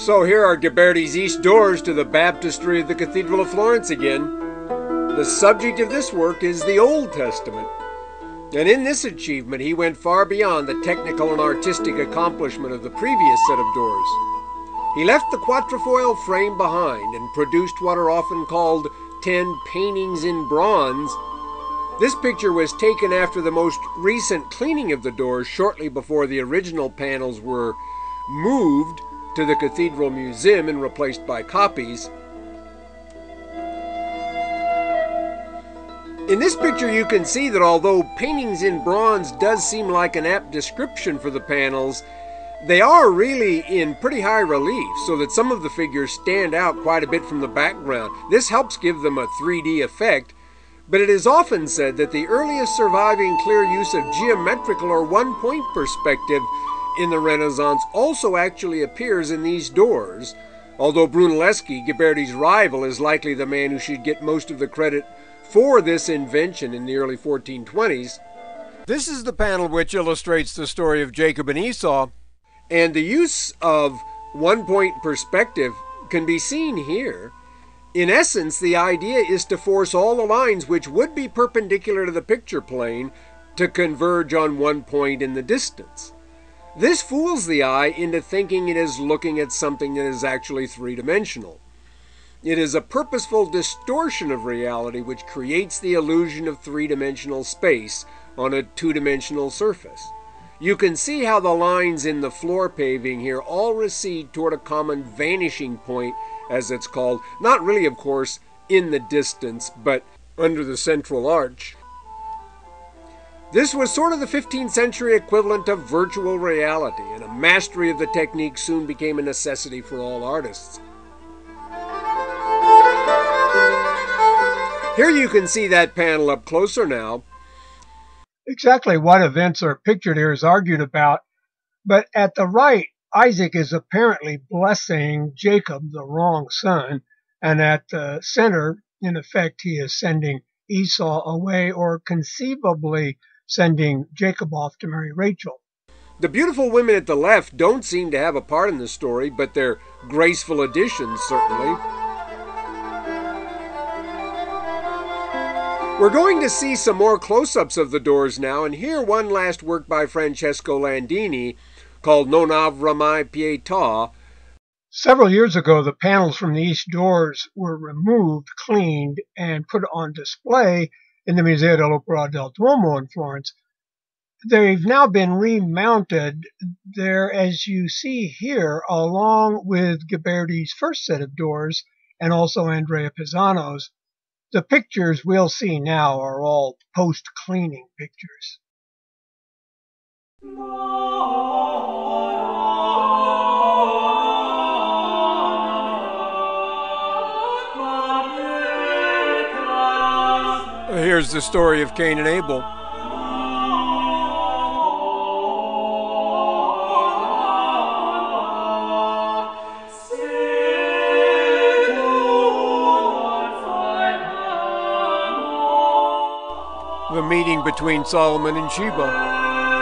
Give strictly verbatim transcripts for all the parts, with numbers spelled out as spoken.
So here are Ghiberti's east doors to the baptistry of the Cathedral of Florence again. The subject of this work is the Old Testament, and in this achievement he went far beyond the technical and artistic accomplishment of the previous set of doors. He left the quatrefoil frame behind and produced what are often called ten paintings in bronze. This picture was taken after the most recent cleaning of the doors shortly before the original panels were moved to the Cathedral Museum and replaced by copies. In this picture you can see that although paintings in bronze does seem like an apt description for the panels, they are really in pretty high relief, so that some of the figures stand out quite a bit from the background. This helps give them a three D effect, but it is often said that the earliest surviving clear use of geometrical or one-point perspective in the Renaissance also actually appears in these doors, although Brunelleschi, Ghiberti's rival, is likely the man who should get most of the credit for this invention in the early fourteen twenties. This is the panel which illustrates the story of Jacob and Esau, and the use of one-point perspective can be seen here. In essence, the idea is to force all the lines which would be perpendicular to the picture plane to converge on one point in the distance. This fools the eye into thinking it is looking at something that is actually three-dimensional. It is a purposeful distortion of reality which creates the illusion of three-dimensional space on a two-dimensional surface. You can see how the lines in the floor paving here all recede toward a common vanishing point, as it's called, not really, of course, in the distance, but under the central arch. This was sort of the fifteenth century equivalent of virtual reality, and a mastery of the technique soon became a necessity for all artists. Here you can see that panel up closer now. Exactly what events are pictured here is argued about, but at the right, Isaac is apparently blessing Jacob, the wrong son, and at the center, in effect, he is sending Esau away, or conceivably sending Jacob off to marry Rachel. The beautiful women at the left don't seem to have a part in the story, but they're graceful additions, certainly. We're going to see some more close-ups of the doors now, and here one last work by Francesco Landini called Non avrà mai pietà. Several years ago, the panels from the east doors were removed, cleaned, and put on display in the Museo dell'Opera del Duomo in Florence. They've now been remounted there, as you see here, along with Ghiberti's first set of doors and also Andrea Pisano's. The pictures we'll see now are all post-cleaning pictures. Here's the story of Cain and Abel. The meeting between Solomon and Sheba.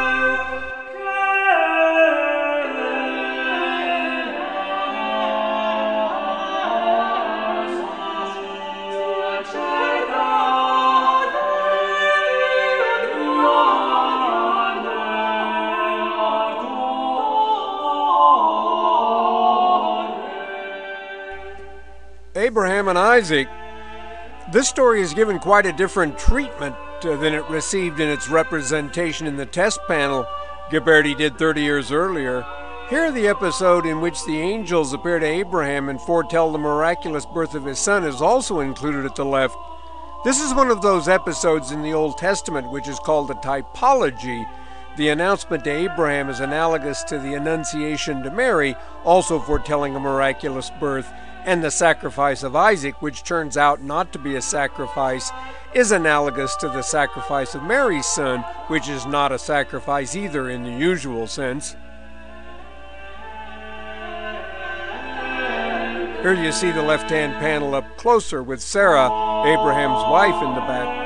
Abraham and Isaac. This story is given quite a different treatment uh, than it received in its representation in the test panel Ghiberti did thirty years earlier. Here, the episode in which the angels appear to Abraham and foretell the miraculous birth of his son is also included at the left. This is one of those episodes in the Old Testament which is called a typology. The announcement to Abraham is analogous to the Annunciation to Mary, also foretelling a miraculous birth, and the sacrifice of Isaac, which turns out not to be a sacrifice, is analogous to the sacrifice of Mary's son, which is not a sacrifice either in the usual sense. Here you see the left-hand panel up closer with Sarah, Abraham's wife, in the back.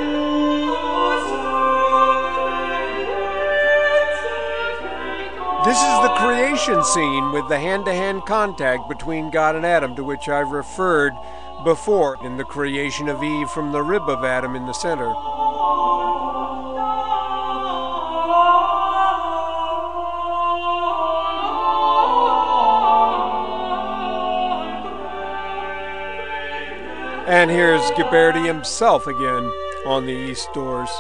This This is the creation scene with the hand-to-hand contact between God and Adam, to which I've referred before in the creation of Eve from the rib of Adam in the center. And here's Ghiberti himself again on the east doors.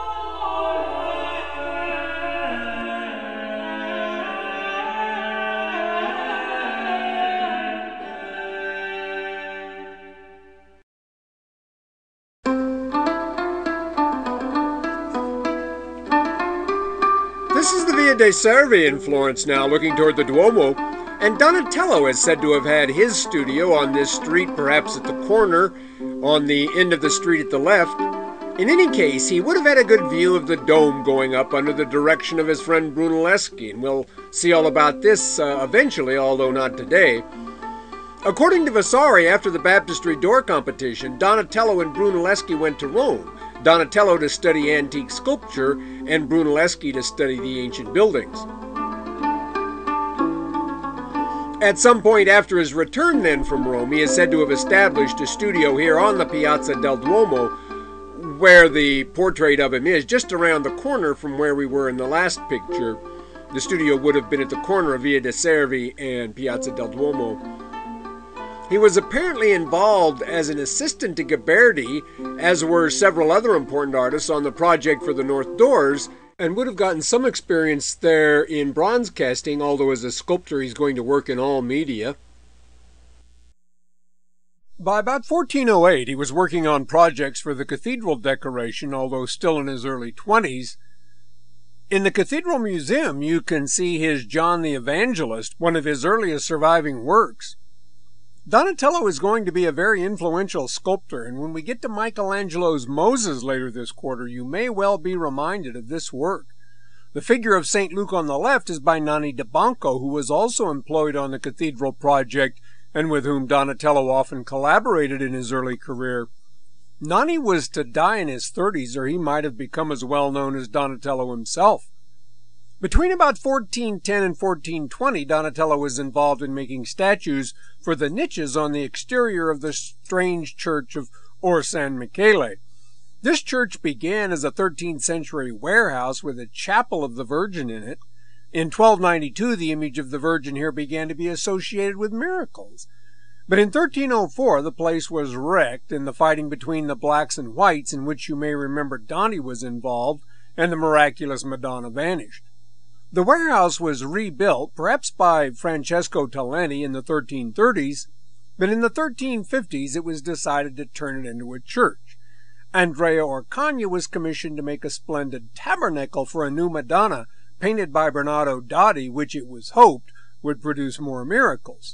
This is the Via dei Servi in Florence now, looking toward the Duomo. And Donatello is said to have had his studio on this street, perhaps at the corner, on the end of the street at the left. In any case, he would have had a good view of the dome going up under the direction of his friend Brunelleschi, and we'll see all about this uh, eventually, although not today. According to Vasari, after the baptistry door competition, Donatello and Brunelleschi went to Rome, Donatello to study antique sculpture, and Brunelleschi to study the ancient buildings. At some point after his return then from Rome, he is said to have established a studio here on the Piazza del Duomo, where the portrait of him is, just around the corner from where we were in the last picture. The studio would have been at the corner of Via dei Servi and Piazza del Duomo. He was apparently involved as an assistant to Ghiberti, as were several other important artists on the project for the north doors, and would have gotten some experience there in bronze casting, although as a sculptor he's going to work in all media. By about fourteen oh eight, he was working on projects for the cathedral decoration, although still in his early twenties. In the Cathedral Museum, you can see his John the Evangelist, one of his earliest surviving works. Donatello is going to be a very influential sculptor, and when we get to Michelangelo's Moses later this quarter, you may well be reminded of this work. The figure of Saint Luke on the left is by Nanni di Banco, who was also employed on the cathedral project and with whom Donatello often collaborated in his early career. Nanni was to die in his thirties, or he might have become as well known as Donatello himself. Between about fourteen ten and fourteen twenty, Donatello was involved in making statues for the niches on the exterior of the strange church of Or San Michele. This church began as a thirteenth century warehouse with a chapel of the Virgin in it. In twelve ninety-two, the image of the Virgin here began to be associated with miracles. But in thirteen oh four, the place was wrecked in the fighting between the blacks and whites, in which you may remember Dante was involved, and the miraculous Madonna vanished. The warehouse was rebuilt, perhaps by Francesco Talenti in the thirteen thirties, but in the thirteen fifties it was decided to turn it into a church. Andrea Orcagna was commissioned to make a splendid tabernacle for a new Madonna, painted by Bernardo Daddi, which it was hoped would produce more miracles.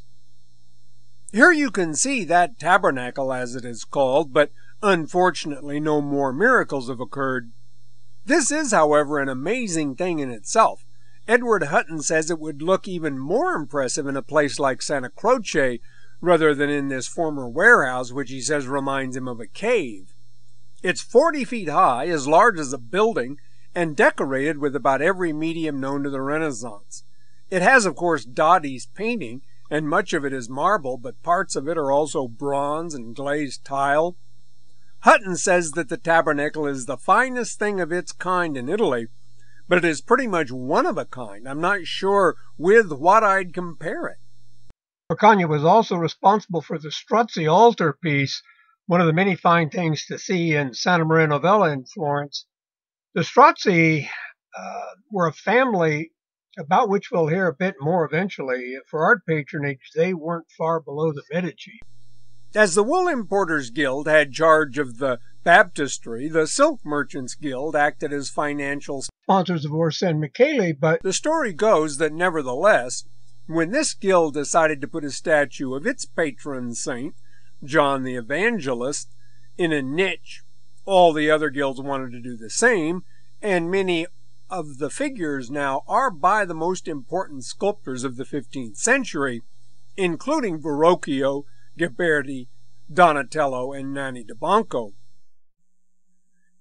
Here you can see that tabernacle, as it is called, but unfortunately no more miracles have occurred. This is, however, an amazing thing in itself. Edward Hutton says it would look even more impressive in a place like Santa Croce rather than in this former warehouse, which he says reminds him of a cave. It's forty feet high, as large as a building, and decorated with about every medium known to the Renaissance. It has, of course, Daddi's painting, and much of it is marble, but parts of it are also bronze and glazed tile. Hutton says that the tabernacle is the finest thing of its kind in Italy, but it is pretty much one of a kind. I'm not sure with what I'd compare it. Orcagna was also responsible for the Strozzi altarpiece, one of the many fine things to see in Santa Maria Novella in Florence. The Strozzi uh, were a family about which we'll hear a bit more eventually. For art patronage, they weren't far below the Medici. As the Wool Importers Guild had charge of the baptistry, the Silk Merchants Guild acted as financial sponsors of Or San Michele, but the story goes that nevertheless, when this guild decided to put a statue of its patron saint, John the Evangelist, in a niche, all the other guilds wanted to do the same, and many of the figures now are by the most important sculptors of the fifteenth century, including Verrocchio, Ghiberti, Donatello, and Nanni di Banco.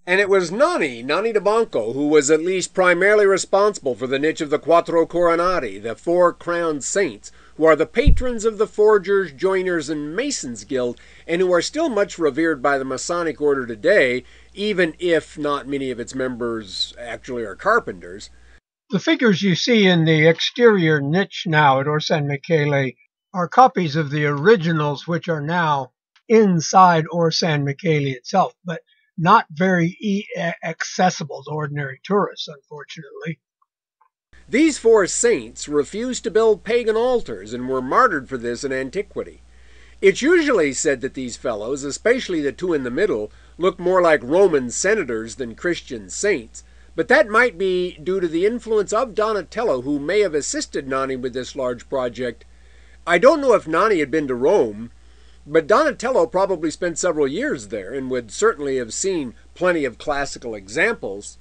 And it was Nani, Nani de Banco, who was at least primarily responsible for the niche of the Quattro Coronati, the Four Crowned Saints, who are the patrons of the Forgers, Joiners, and Masons Guild, and who are still much revered by the Masonic Order today, even if not many of its members actually are carpenters. The figures you see in the exterior niche now at Orsan Michele are copies of the originals, which are now inside Orsan Michele itself, but not very e accessible to ordinary tourists, unfortunately. These four saints refused to build pagan altars and were martyred for this in antiquity. It's usually said that these fellows, especially the two in the middle, look more like Roman senators than Christian saints, but that might be due to the influence of Donatello, who may have assisted Nani with this large project. I don't know if Nani had been to Rome, but Donatello probably spent several years there and would certainly have seen plenty of classical examples.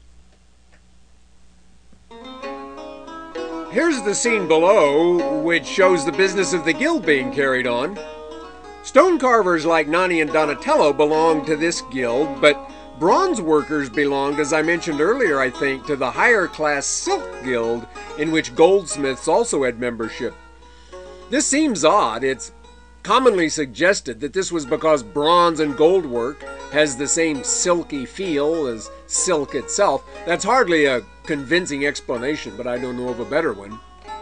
Here's the scene below, which shows the business of the guild being carried on. Stone carvers like Nani and Donatello belonged to this guild, but bronze workers belonged, as I mentioned earlier, I think, to the higher class Silk Guild, in which goldsmiths also had membership. This seems odd. It's commonly suggested that this was because bronze and gold work has the same silky feel as silk itself. That's hardly a convincing explanation, but I don't know of a better one.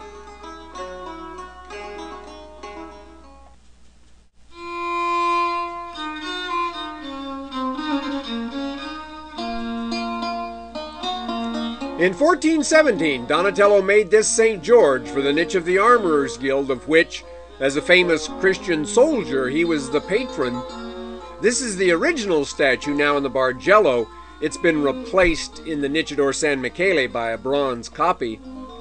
In fourteen seventeen, Donatello made this Saint George for the niche of the Armorers Guild, of which, as a famous Christian soldier, he was the patron. This is the original statue now in the Bargello. It's been replaced in the niche at Orsan Michele by a bronze copy.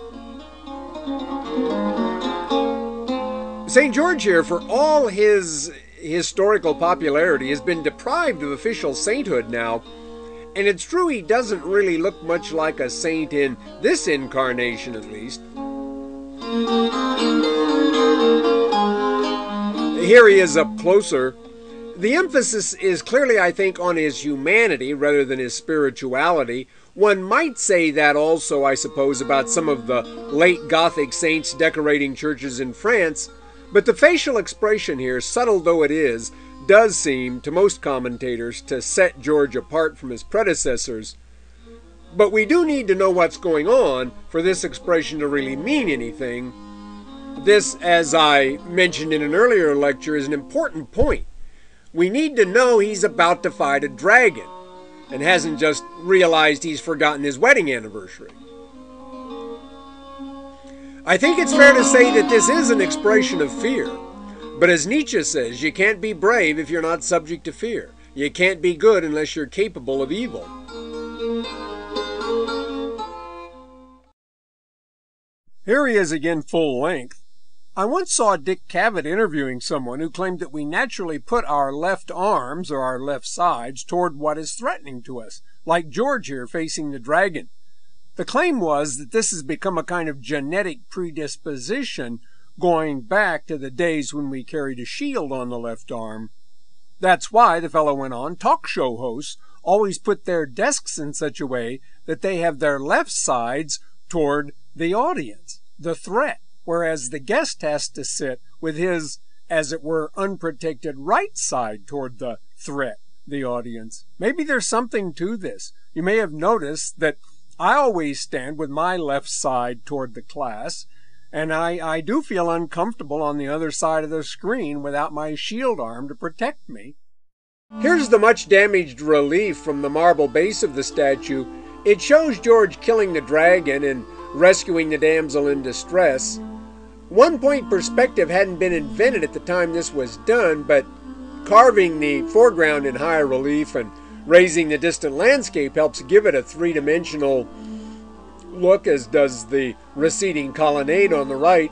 Saint George here, for all his historical popularity, has been deprived of official sainthood now. And it's true he doesn't really look much like a saint in this incarnation, at least. Here he is up closer. The emphasis is clearly, I think, on his humanity rather than his spirituality. One might say that also, I suppose, about some of the late Gothic saints decorating churches in France. But the facial expression here, subtle though it is, does seem, to most commentators, to set George apart from his predecessors. But we do need to know what's going on for this expression to really mean anything. This, as I mentioned in an earlier lecture, is an important point. We need to know he's about to fight a dragon, and hasn't just realized he's forgotten his wedding anniversary. I think it's fair to say that this is an expression of fear. But as Nietzsche says, you can't be brave if you're not subject to fear. You can't be good unless you're capable of evil. Here he is again full length. I once saw Dick Cavett interviewing someone who claimed that we naturally put our left arms, or our left sides, toward what is threatening to us, like George here facing the dragon. The claim was that this has become a kind of genetic predisposition going back to the days when we carried a shield on the left arm. That's why, the fellow went on, talk show hosts always put their desks in such a way that they have their left sides toward the audience, the threat, whereas the guest has to sit with his, as it were, unprotected right side toward the threat, the audience. Maybe there's something to this. You may have noticed that I always stand with my left side toward the class, and I, I do feel uncomfortable on the other side of the screen without my shield arm to protect me. Here's the much damaged relief from the marble base of the statue. It shows George killing the dragon and rescuing the damsel in distress. One-point perspective hadn't been invented at the time this was done, but carving the foreground in high relief and raising the distant landscape helps give it a three-dimensional look, as does the receding colonnade on the right.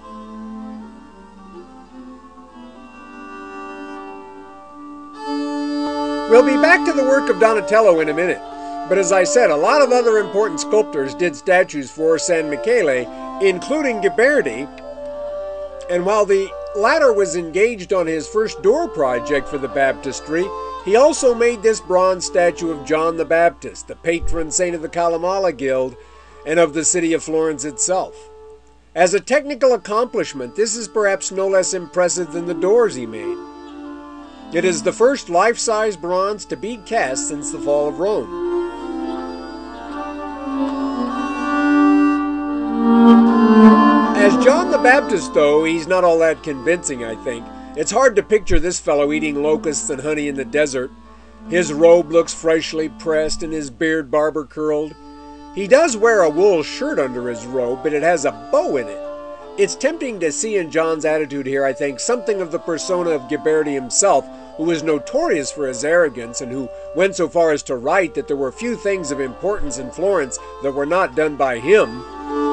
We'll be back to the work of Donatello in a minute, but as I said, a lot of other important sculptors did statues for San Michele, including Ghiberti, and while the latter was engaged on his first door project for the baptistry, He also made this bronze statue of John the Baptist, the patron saint of the Calamala Guild and of the city of Florence itself. As a technical accomplishment, this is perhaps no less impressive than the doors he made. It is the first life-size bronze to be cast since the fall of Rome. As John the Baptist, though, he's not all that convincing, I think. It's hard to picture this fellow eating locusts and honey in the desert. His robe looks freshly pressed and his beard barber curled. He does wear a wool shirt under his robe, but it has a bow in it. It's tempting to see in John's attitude here, I think, something of the persona of Ghiberti himself, who was notorious for his arrogance and who went so far as to write that there were few things of importance in Florence that were not done by him.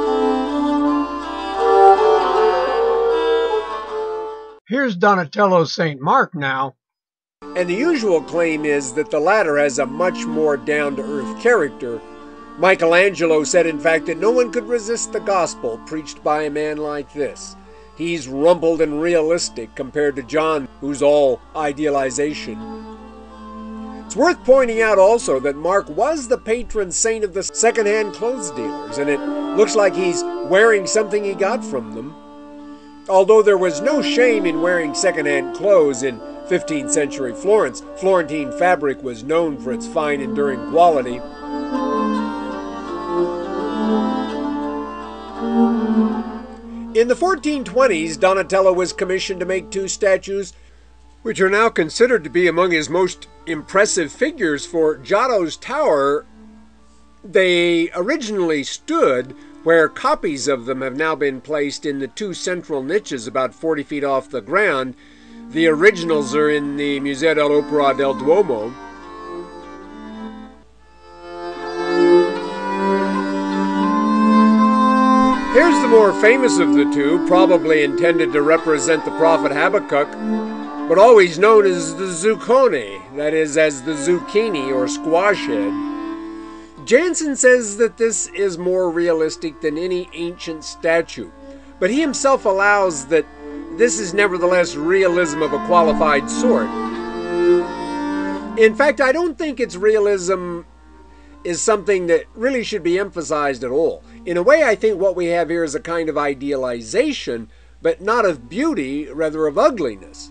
Here's Donatello's Saint Mark now. And the usual claim is that the latter has a much more down-to-earth character. Michelangelo said, in fact, that no one could resist the gospel preached by a man like this. He's rumpled and realistic compared to John, who's all idealization. It's worth pointing out also that Mark was the patron saint of the second-hand clothes dealers, and it looks like he's wearing something he got from them. Although there was no shame in wearing second-hand clothes in fifteenth century Florence, Florentine fabric was known for its fine, enduring quality. In the fourteen twenties, Donatello was commissioned to make two statues, which are now considered to be among his most impressive figures, for Giotto's tower. They originally stood where copies of them have now been placed in the two central niches about forty feet off the ground. The originals are in the Museo dell'Opera del Duomo. Here's the more famous of the two, probably intended to represent the prophet Habakkuk, but always known as the zuccone, that is, as the zucchini or squash head. Jansen says that this is more realistic than any ancient statue, but he himself allows that this is nevertheless realism of a qualified sort. In fact, I don't think its realism is something that really should be emphasized at all. In a way, I think what we have here is a kind of idealization, but not of beauty, rather of ugliness.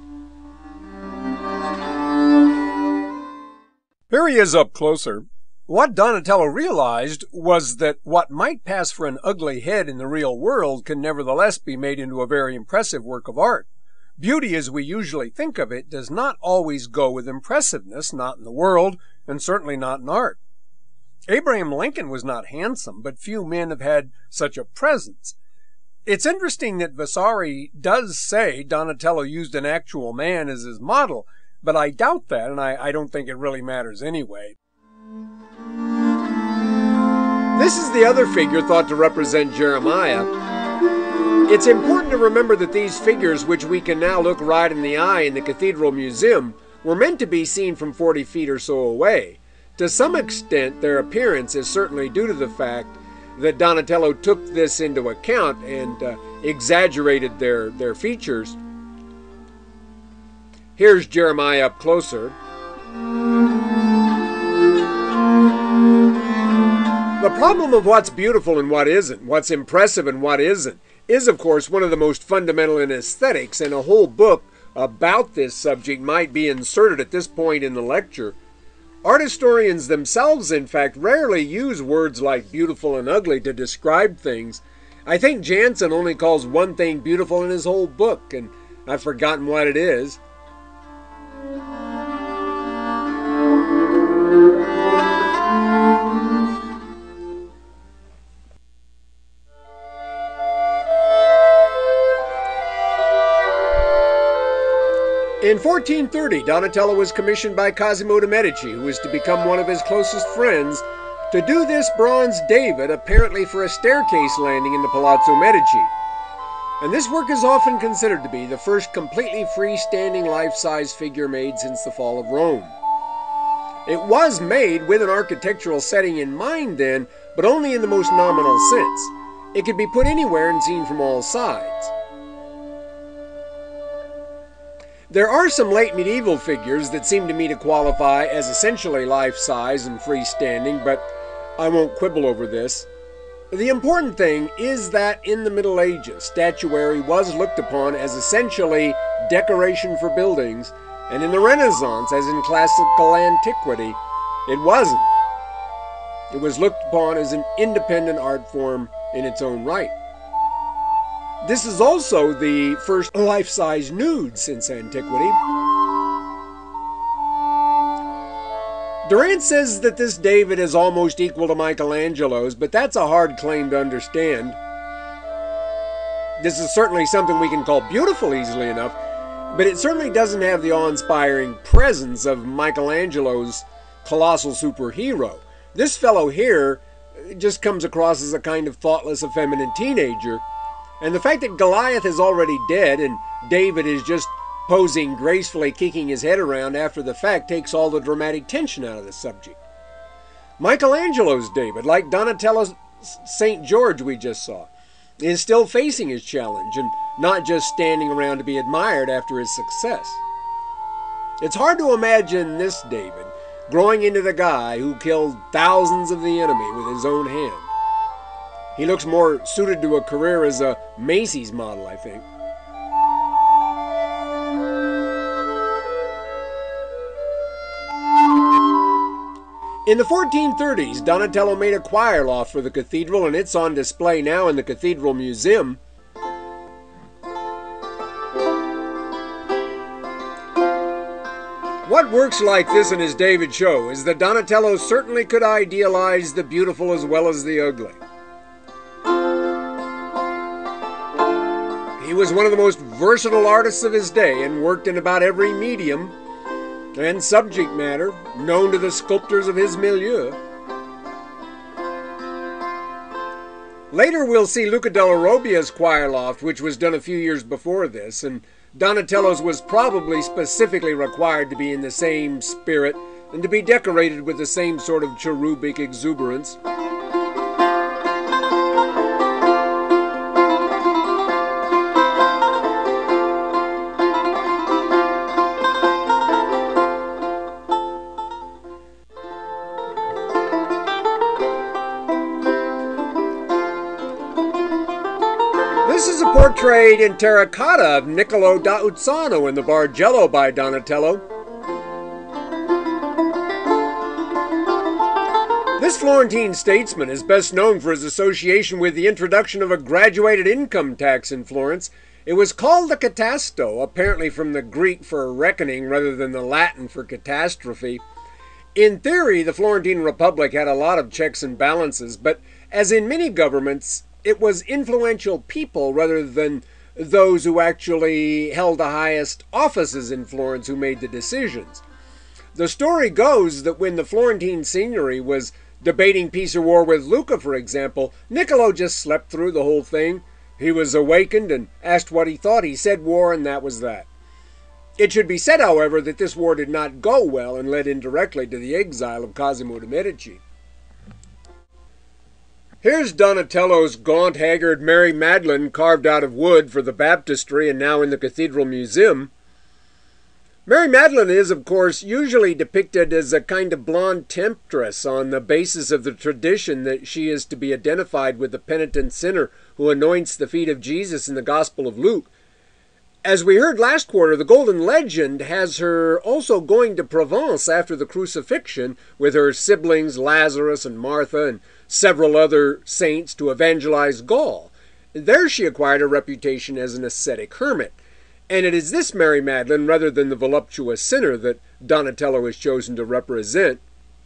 Here he is up closer. What Donatello realized was that what might pass for an ugly head in the real world can nevertheless be made into a very impressive work of art. Beauty as we usually think of it does not always go with impressiveness, not in the world, and certainly not in art. Abraham Lincoln was not handsome, but few men have had such a presence. It's interesting that Vasari does say Donatello used an actual man as his model, but I doubt that, and I, I don't think it really matters anyway. This is the other figure thought to represent Jeremiah. It's important to remember that these figures, which we can now look right in the eye in the Cathedral Museum, were meant to be seen from forty feet or so away. To some extent, their appearance is certainly due to the fact that Donatello took this into account and uh, exaggerated their, their features. Here's Jeremiah up closer. The problem of what's beautiful and what isn't, what's impressive and what isn't, is of course one of the most fundamental in aesthetics, and a whole book about this subject might be inserted at this point in the lecture. Art historians themselves, in fact, rarely use words like beautiful and ugly to describe things. I think Jansen only calls one thing beautiful in his whole book, and I've forgotten what it is. In fourteen thirty, Donatello was commissioned by Cosimo de' Medici, who was to become one of his closest friends, to do this bronze David, apparently for a staircase landing in the Palazzo Medici. And this work is often considered to be the first completely freestanding life-size figure made since the fall of Rome. It was made with an architectural setting in mind then, but only in the most nominal sense. It could be put anywhere and seen from all sides. There are some late medieval figures that seem to me to qualify as essentially life-size and freestanding, but I won't quibble over this. The important thing is that in the Middle Ages, statuary was looked upon as essentially decoration for buildings, and in the Renaissance, as in classical antiquity, it wasn't. It was looked upon as an independent art form in its own right. This is also the first life-size nude since antiquity. Durant says that this David is almost equal to Michelangelo's, but that's a hard claim to understand. This is certainly something we can call beautiful easily enough, but it certainly doesn't have the awe-inspiring presence of Michelangelo's colossal superhero. This fellow here just comes across as a kind of thoughtless, effeminate teenager. And the fact that Goliath is already dead and David is just posing gracefully, kicking his head around after the fact, takes all the dramatic tension out of the subject. Michelangelo's David, like Donatello's Saint George we just saw, is still facing his challenge and not just standing around to be admired after his success. It's hard to imagine this David growing into the guy who killed thousands of the enemy with his own hand. He looks more suited to a career as a Macy's model, I think. In the fourteen thirties, Donatello made a choir loft for the cathedral, and it's on display now in the Cathedral Museum. What works like this in his David show is that Donatello certainly could idealize the beautiful as well as the ugly. He was one of the most versatile artists of his day and worked in about every medium and subject matter known to the sculptors of his milieu. Later we'll see Luca della Robbia's choir loft, which was done a few years before this, and Donatello's was probably specifically required to be in the same spirit and to be decorated with the same sort of cherubic exuberance. This is a portrait in terracotta of Niccolo da Uzzano in the Bargello by Donatello. This Florentine statesman is best known for his association with the introduction of a graduated income tax in Florence. It was called the catasto, apparently from the Greek for reckoning rather than the Latin for catastrophe. In theory, the Florentine Republic had a lot of checks and balances, but as in many governments, it was influential people rather than those who actually held the highest offices in Florence who made the decisions. The story goes that when the Florentine Signory was debating peace or war with Lucca, for example, Niccolo just slept through the whole thing. He was awakened and asked what he thought. He said war, and that was that. It should be said, however, that this war did not go well and led indirectly to the exile of Cosimo de' Medici. Here's Donatello's gaunt, haggard Mary Magdalene carved out of wood for the baptistry and now in the Cathedral Museum. Mary Magdalene is, of course, usually depicted as a kind of blonde temptress on the basis of the tradition that she is to be identified with the penitent sinner who anoints the feet of Jesus in the Gospel of Luke. As we heard last quarter, the Golden Legend has her also going to Provence after the crucifixion with her siblings Lazarus and Martha and several other saints to evangelize Gaul. There she acquired a reputation as an ascetic hermit. And it is this Mary Magdalene, rather than the voluptuous sinner, that Donatello is chosen to represent.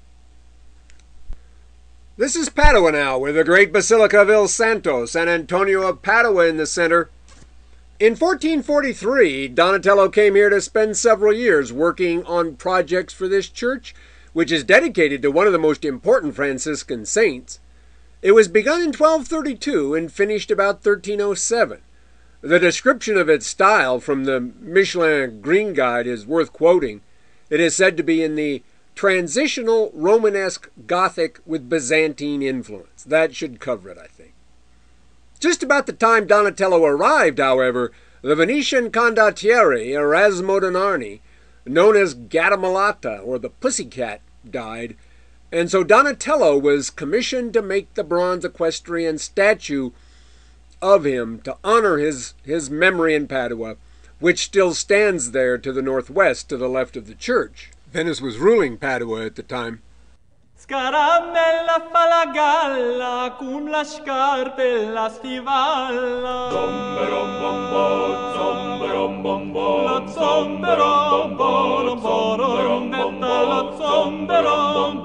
This is Padua now, with the great Basilica of Il Santo, San Antonio of Padua in the center. In fourteen forty-three, Donatello came here to spend several years working on projects for this church, which is dedicated to one of the most important Franciscan saints. It was begun in twelve thirty-two and finished about thirteen oh seven. The description of its style from the Michelin Green Guide is worth quoting. It is said to be in the transitional Romanesque Gothic with Byzantine influence. That should cover it, I think. Just about the time Donatello arrived, however, The Venetian condottiere Erasmo da Narni, known as Gattamelata or the Pussycat, died, and so Donatello was commissioned to make the bronze equestrian statue of him to honor his, his memory in Padua, which still stands there to the northwest to the left of the church. Venice was ruling Padua at the time. Scaramella fa la galla con la scarpe e la stivalla. Zomberom bombo, zomberom bombo, la zomberom bombo, zomberom bombo, la zomberom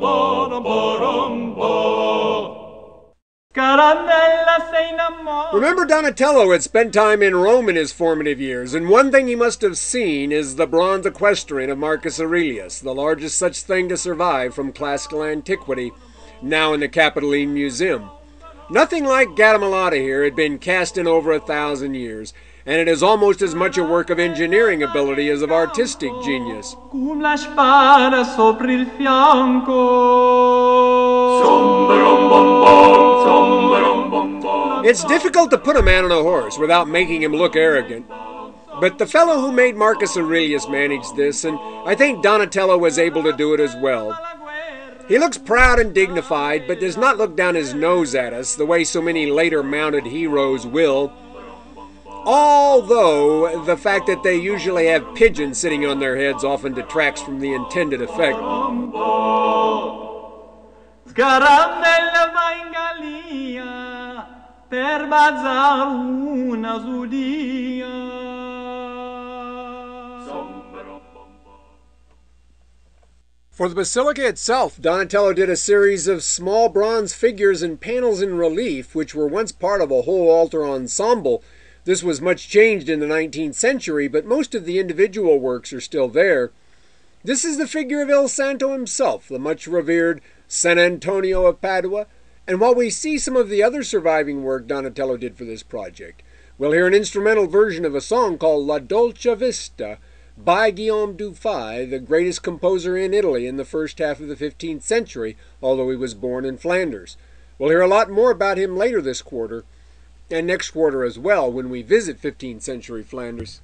bombo. Caramella sei innamorata. Remember, Donatello had spent time in Rome in his formative years, and one thing he must have seen is the bronze equestrian of Marcus Aurelius, the largest such thing to survive from classical antiquity, now in the Capitoline Museum. Nothing like Gattamelata here had been cast in over a thousand years, and it is almost as much a work of engineering ability as of artistic genius. Cum la spada sopra il fianco. It's difficult to put a man on a horse without making him look arrogant. But the fellow who made Marcus Aurelius managed this, and I think Donatello was able to do it as well. He looks proud and dignified, but does not look down his nose at us the way so many later mounted heroes will. Although the fact that they usually have pigeons sitting on their heads often detracts from the intended effect. Scaramella va in Gallia per bazar una zulia. For the basilica itself, Donatello did a series of small bronze figures and panels in relief, which were once part of a whole altar ensemble. This was much changed in the nineteenth century, but most of the individual works are still there. This is the figure of Il Santo himself, the much revered San Antonio of Padua, and while we see some of the other surviving work Donatello did for this project, we'll hear an instrumental version of a song called La Dolce Vista by Guillaume Dufay, the greatest composer in Italy in the first half of the fifteenth century, although he was born in Flanders. We'll hear a lot more about him later this quarter, and next quarter as well when we visit fifteenth century Flanders.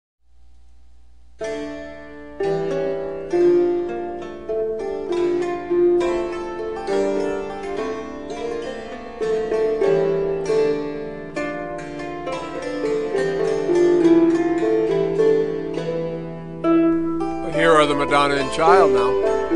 Here are the Madonna and Child now.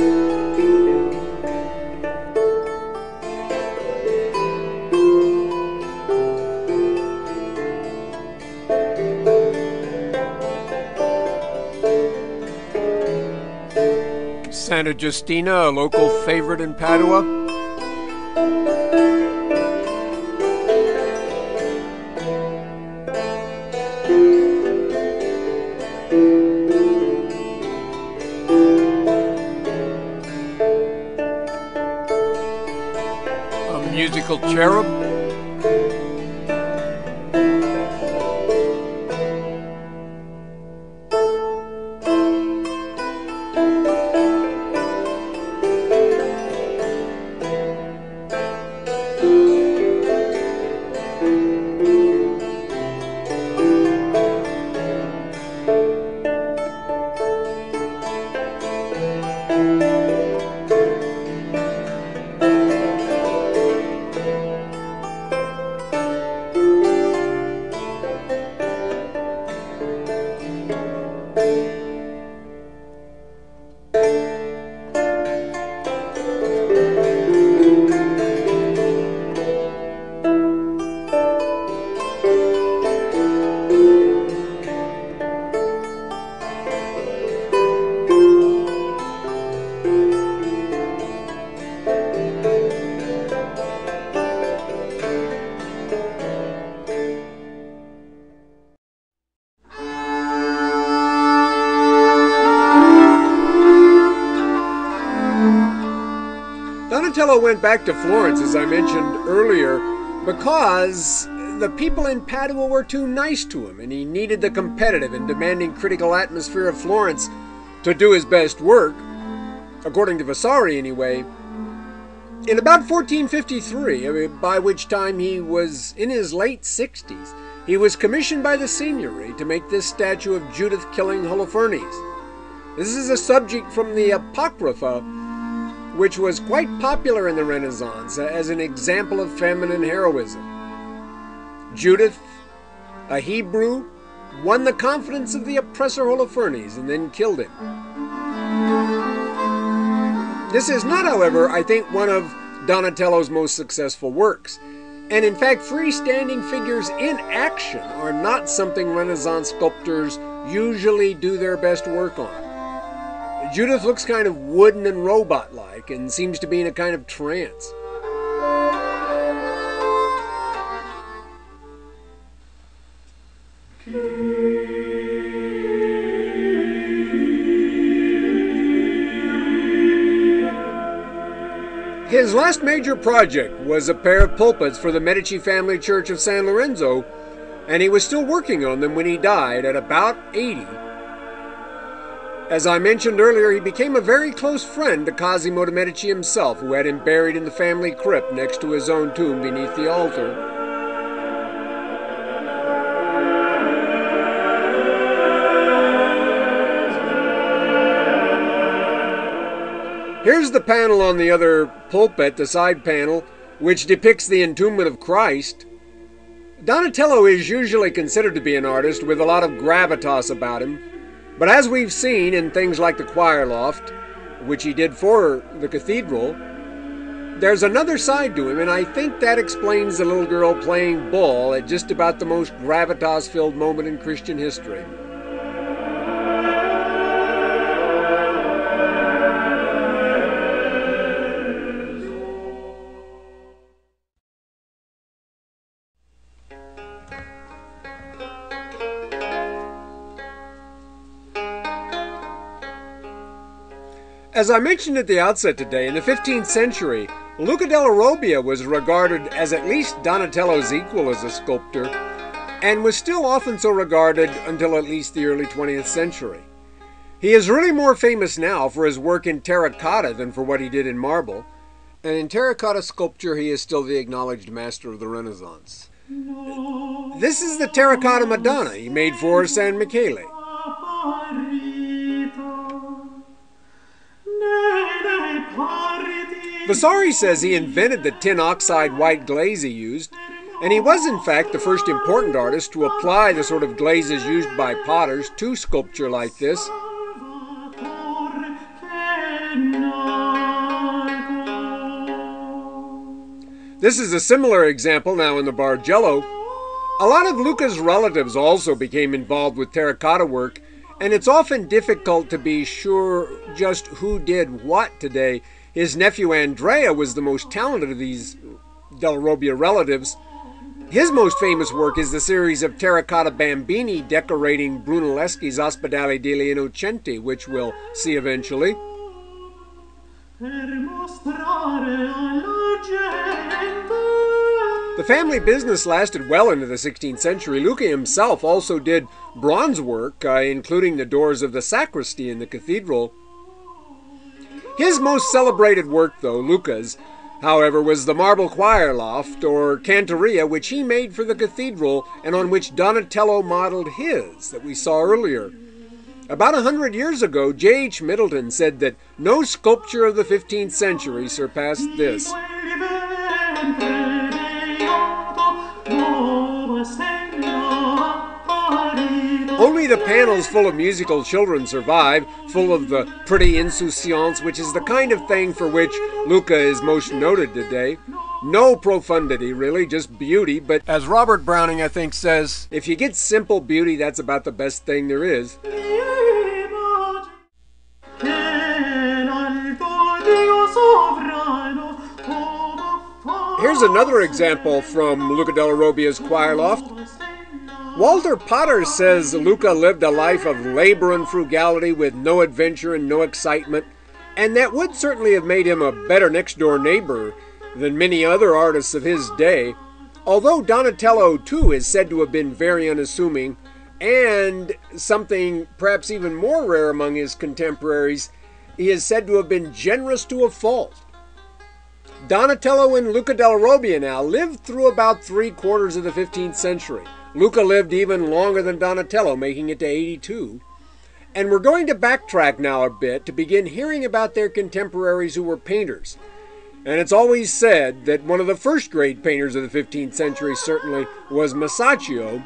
Santa Justina, a local favorite in Padua. Musical cherub. Donatello went back to Florence, as I mentioned earlier, because the people in Padua were too nice to him, and he needed the competitive and demanding critical atmosphere of Florence to do his best work, according to Vasari anyway. In about fourteen fifty-three, by which time he was in his late sixties, he was commissioned by the Signory to make this statue of Judith killing Holofernes. This is a subject from the Apocrypha, which was quite popular in the Renaissance as an example of feminine heroism. Judith, a Hebrew, won the confidence of the oppressor Holofernes and then killed him. This is not, however, I think, one of Donatello's most successful works. And in fact, freestanding figures in action are not something Renaissance sculptors usually do their best work on. Judith looks kind of wooden and robot-like and seems to be in a kind of trance. His last major project was a pair of pulpits for the Medici family church of San Lorenzo, and he was still working on them when he died at about eighty. As I mentioned earlier, he became a very close friend to Cosimo de' Medici himself, who had him buried in the family crypt next to his own tomb beneath the altar. Here's the panel on the other pulpit, the side panel, which depicts the entombment of Christ. Donatello is usually considered to be an artist with a lot of gravitas about him, but as we've seen in things like the choir loft, which he did for the cathedral, there's another side to him, and I think that explains the little girl playing ball at just about the most gravitas-filled moment in Christian history. As I mentioned at the outset today, in the fifteenth century, Luca della Robbia was regarded as at least Donatello's equal as a sculptor, and was still often so regarded until at least the early twentieth century. He is really more famous now for his work in terracotta than for what he did in marble, and in terracotta sculpture he is still the acknowledged master of the Renaissance. This is the terracotta Madonna he made for San Michele. Vasari says he invented the tin oxide white glaze he used, and he was in fact the first important artist to apply the sort of glazes used by potters to sculpture like this. This is a similar example now in the Bargello. A lot of Luca's relatives also became involved with terracotta work, and it's often difficult to be sure just who did what today. His nephew Andrea was the most talented of these della Robbia relatives. His most famous work is the series of terracotta bambini decorating Brunelleschi's Ospedale degli Innocenti, which we'll see eventually. The family business lasted well into the sixteenth century. Luca himself also did bronze work, uh, including the doors of the sacristy in the cathedral. His most celebrated work, though, Luca's, however, was the marble choir loft, or cantoria, which he made for the cathedral and on which Donatello modeled his, that we saw earlier. About a hundred years ago, J H Middleton said that no sculpture of the fifteenth century surpassed this. Only the panels full of musical children survive, full of the pretty insouciance, which is the kind of thing for which Luca is most noted today. No profundity, really, just beauty, but as Robert Browning, I think, says, if you get simple beauty, that's about the best thing there is. Here's another example from Luca della Robbia's choir loft. Walter Potter says Luca lived a life of labor and frugality with no adventure and no excitement, and that would certainly have made him a better next-door neighbor than many other artists of his day, although Donatello, too, is said to have been very unassuming, and something perhaps even more rare among his contemporaries, he is said to have been generous to a fault. Donatello and Luca della Robbia now lived through about three quarters of the fifteenth century. Luca lived even longer than Donatello, making it to eighty-two. And we're going to backtrack now a bit to begin hearing about their contemporaries who were painters. And it's always said that one of the first great painters of the fifteenth century certainly was Masaccio.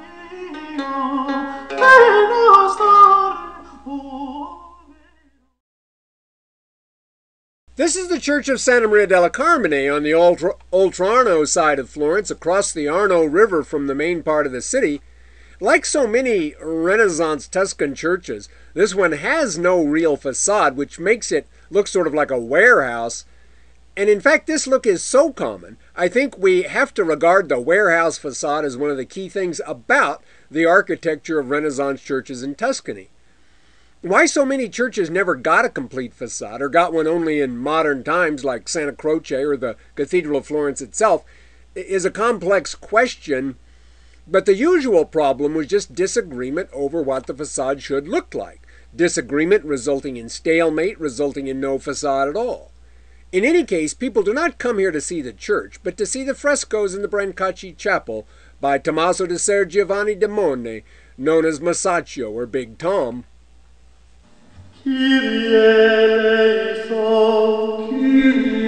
This is the church of Santa Maria della Carmine on the Oltrarno side of Florence, across the Arno River from the main part of the city. Like so many Renaissance Tuscan churches, this one has no real facade, which makes it look sort of like a warehouse. And in fact, this look is so common, I think we have to regard the warehouse facade as one of the key things about the architecture of Renaissance churches in Tuscany. Why so many churches never got a complete facade, or got one only in modern times like Santa Croce or the Cathedral of Florence itself, is a complex question, but the usual problem was just disagreement over what the facade should look like. Disagreement resulting in stalemate, resulting in no facade at all. In any case, people do not come here to see the church, but to see the frescoes in the Brancacci Chapel by Tommaso di Ser Giovanni de Mone, known as Masaccio or Big Tom. Kyrie eleison, Kyrie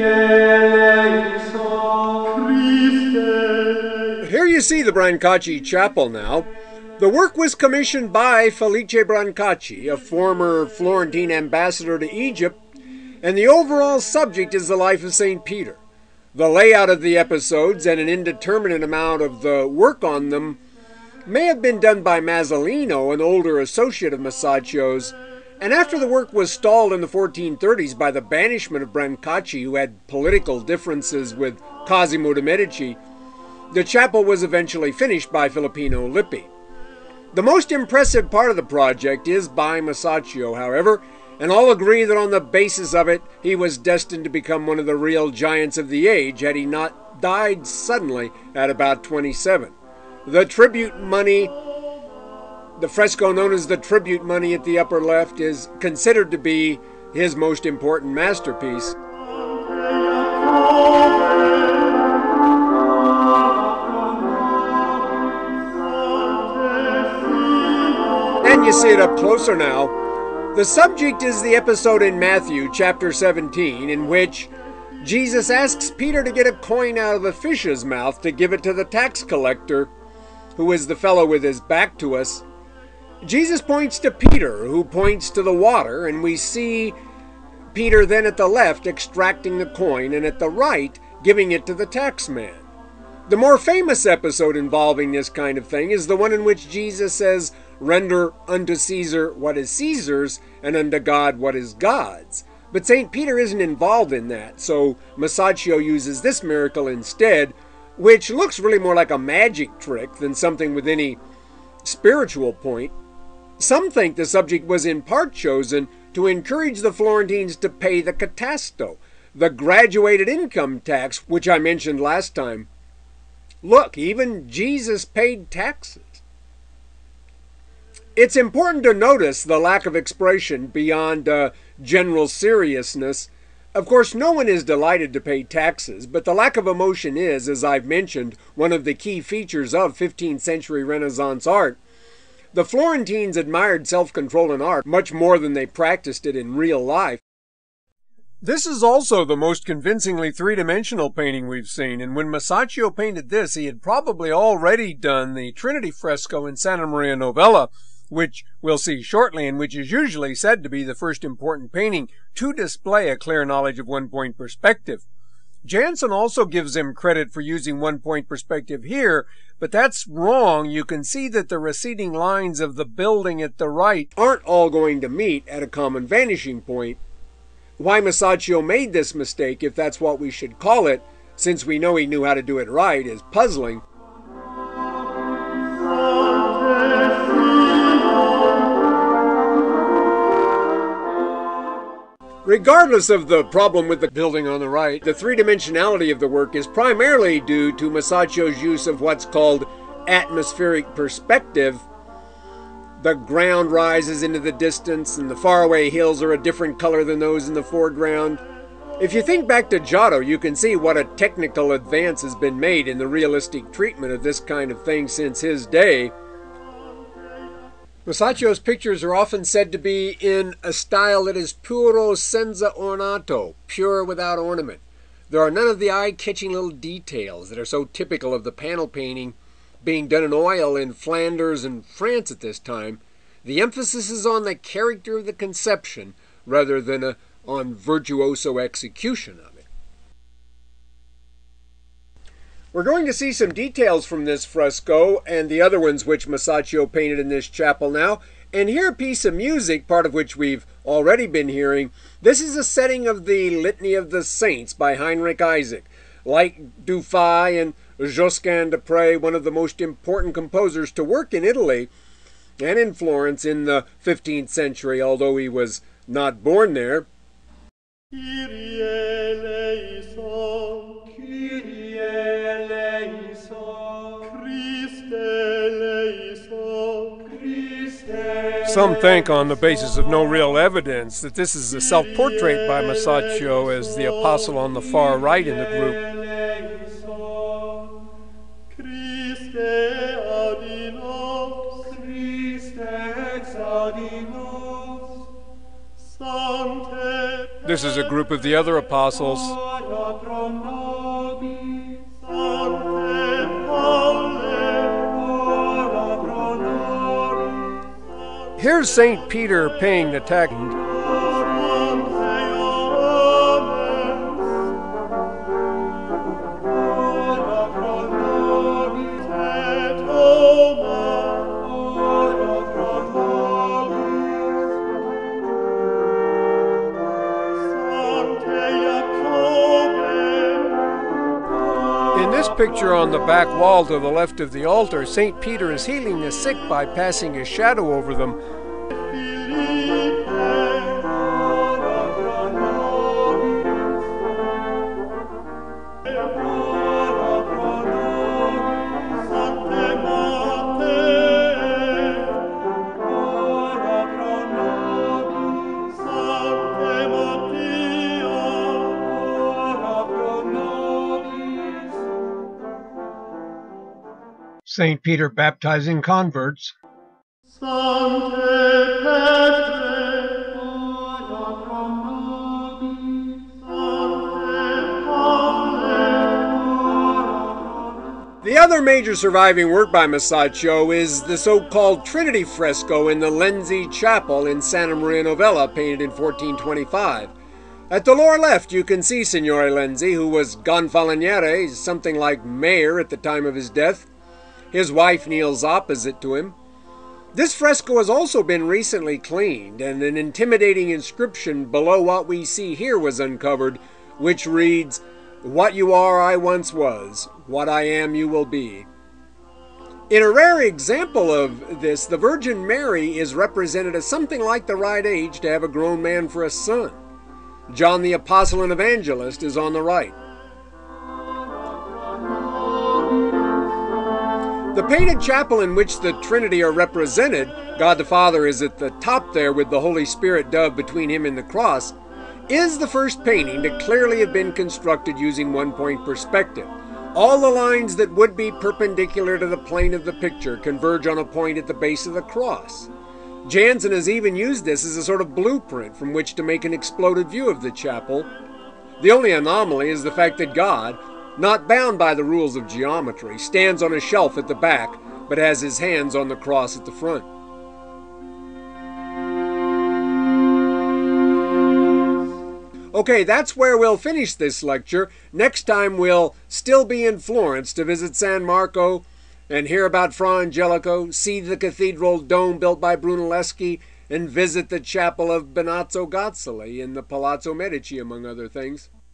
eleison, Christe. Here you see the Brancacci Chapel now. The work was commissioned by Felice Brancacci, a former Florentine ambassador to Egypt, and the overall subject is the life of Saint Peter. The layout of the episodes and an indeterminate amount of the work on them may have been done by Masolino, an older associate of Masaccio's, and after the work was stalled in the fourteen thirties by the banishment of Brancacci, who had political differences with Cosimo de' Medici, the chapel was eventually finished by Filippino Lippi. The most impressive part of the project is by Masaccio, however, and all agree that on the basis of it, he was destined to become one of the real giants of the age had he not died suddenly at about twenty-seven. The tribute money, the fresco known as the tribute money at the upper left, is considered to be his most important masterpiece. And you see it up closer now. The subject is the episode in Matthew chapter seventeen in which Jesus asks Peter to get a coin out of a fish's mouth to give it to the tax collector, who is the fellow with his back to us. Jesus points to Peter, who points to the water, and we see Peter then at the left extracting the coin, and at the right giving it to the taxman. The more famous episode involving this kind of thing is the one in which Jesus says, "Render unto Caesar what is Caesar's, and unto God what is God's." But Saint Peter isn't involved in that, so Masaccio uses this miracle instead, which looks really more like a magic trick than something with any spiritual point. Some think the subject was in part chosen to encourage the Florentines to pay the catasto, the graduated income tax, which I mentioned last time. Look, even Jesus paid taxes. It's important to notice the lack of expression beyond uh, general seriousness. Of course, no one is delighted to pay taxes, but the lack of emotion is, as I've mentioned, one of the key features of fifteenth century Renaissance art. The Florentines admired self-control in art much more than they practiced it in real life. This is also the most convincingly three-dimensional painting we've seen, and when Masaccio painted this, he had probably already done the Trinity fresco in Santa Maria Novella, which we'll see shortly, and which is usually said to be the first important painting to display a clear knowledge of one-point perspective. Jansen also gives him credit for using one-point perspective here, but that's wrong. You can see that the receding lines of the building at the right aren't all going to meet at a common vanishing point. Why Masaccio made this mistake, if that's what we should call it, since we know he knew how to do it right, is puzzling. Regardless of the problem with the building on the right, the three-dimensionality of the work is primarily due to Masaccio's use of what's called atmospheric perspective. The ground rises into the distance, and the faraway hills are a different color than those in the foreground. If you think back to Giotto, you can see what a technical advance has been made in the realistic treatment of this kind of thing since his day. Masaccio's pictures are often said to be in a style that is puro senza ornato, pure without ornament. There are none of the eye-catching little details that are so typical of the panel painting being done in oil in Flanders and France at this time. The emphasis is on the character of the conception rather than a, on virtuoso execution of it. We're going to see some details from this fresco and the other ones which Masaccio painted in this chapel now, and hear a piece of music, part of which we've already been hearing. This is a setting of the Litany of the Saints by Heinrich Isaac. Like Dufay and Josquin de Prez, one of the most important composers to work in Italy and in Florence in the fifteenth century, although he was not born there. Kyrie eleison, Kyrie eleison, Christe eleison, Christe. Some think, on the basis of no real evidence, that this is a self-portrait by Masaccio as the apostle on the far right in the group. Christe audinos, Christe exaudinos, Sancte. This is a group of the other apostles. Here's Saint Peter paying the tax. In this picture on the back wall to the left of the altar, Saint Peter is healing the sick by passing his shadow over them. Saint Peter baptizing converts. Sancte Petre, ora pro nobis, Sancte Paule. The other major surviving work by Masaccio is the so-called Trinity fresco in the Lenzi Chapel in Santa Maria Novella, painted in fourteen twenty-five. At the lower left, you can see Signore Lenzi, who was Gonfaloniere, something like mayor at the time of his death. His wife kneels opposite to him. This fresco has also been recently cleaned, and an intimidating inscription below what we see here was uncovered, which reads, "What you are I once was, what I am you will be." In a rare example of this, the Virgin Mary is represented as something like the right age to have a grown man for a son. John the Apostle and Evangelist is on the right. The painted chapel in which the Trinity are represented, God the Father is at the top there with the Holy Spirit dove between him and the cross, is the first painting to clearly have been constructed using one-point perspective. All the lines that would be perpendicular to the plane of the picture converge on a point at the base of the cross. Jansen has even used this as a sort of blueprint from which to make an exploded view of the chapel. The only anomaly is the fact that God, not bound by the rules of geometry, stands on a shelf at the back, but has his hands on the cross at the front. Okay, that's where we'll finish this lecture. Next time we'll still be in Florence to visit San Marco and hear about Fra Angelico, see the cathedral dome built by Brunelleschi, and visit the chapel of Benozzo Gozzoli in the Palazzo Medici, among other things.